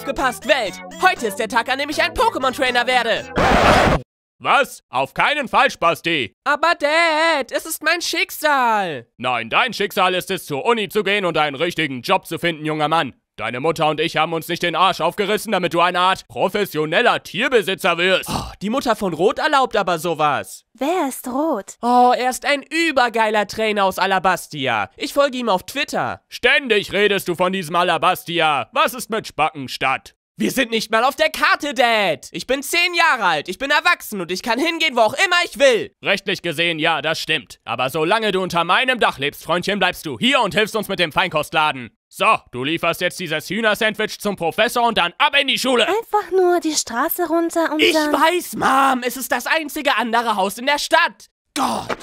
Aufgepasst, Welt! Heute ist der Tag, an dem ich ein Pokémon-Trainer werde! Was? Auf keinen Fall, Spasti! Aber Dad, es ist mein Schicksal! Nein, dein Schicksal ist es, zur Uni zu gehen und einen richtigen Job zu finden, junger Mann. Deine Mutter und ich haben uns nicht den Arsch aufgerissen, damit du eine Art professioneller Tierbesitzer wirst. Oh, die Mutter von Rot erlaubt aber sowas. Wer ist Rot? Oh, er ist ein übergeiler Trainer aus Alabastia. Ich folge ihm auf Twitter. Ständig redest du von diesem Alabastia. Was ist mit Spackenstadt? Wir sind nicht mal auf der Karte, Dad. Ich bin 10 Jahre alt, ich bin erwachsen und ich kann hingehen, wo auch immer ich will. Rechtlich gesehen, ja, das stimmt. Aber solange du unter meinem Dach lebst, Freundchen, bleibst du hier und hilfst uns mit dem Feinkostladen. So, du lieferst jetzt dieses Hühnersandwich zum Professor und dann ab in die Schule. Einfach nur die Straße runter und Ich dann... weiß, Mom, es ist das einzige andere Haus in der Stadt. Gott.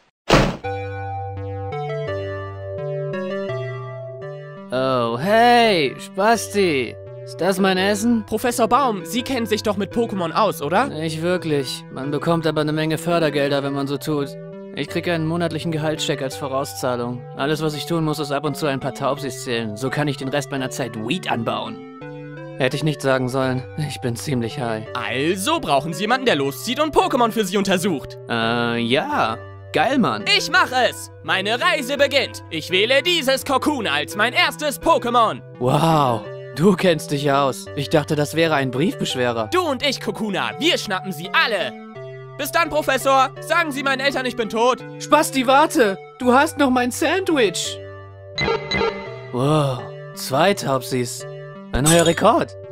Oh, hey, Spasti. Ist das mein Essen? Professor Baum, Sie kennen sich doch mit Pokémon aus, oder? Nicht wirklich. Man bekommt aber eine Menge Fördergelder, wenn man so tut. Ich kriege einen monatlichen Gehaltscheck als Vorauszahlung. Alles, was ich tun muss, ist ab und zu ein paar Taubsis zählen. So kann ich den Rest meiner Zeit Weed anbauen. Hätte ich nicht sagen sollen. Ich bin ziemlich high. Also brauchen Sie jemanden, der loszieht und Pokémon für Sie untersucht. Ja. Geil, Mann. Ich mache es. Meine Reise beginnt. Ich wähle dieses Kokuna als mein erstes Pokémon. Wow. Du kennst dich aus. Ich dachte, das wäre ein Briefbeschwerer. Du und ich, Kokuna, wir schnappen sie alle. Bis dann, Professor. Sagen Sie meinen Eltern, ich bin tot. Spasti, warte! Du hast noch mein Sandwich! Wow, 2 Taubsis. Ein neuer Rekord.